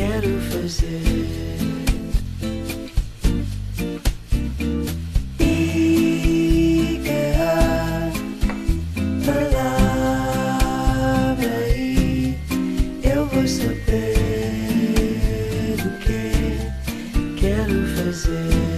quero fazer. Diga a palavra e eu vou saber o que quero fazer.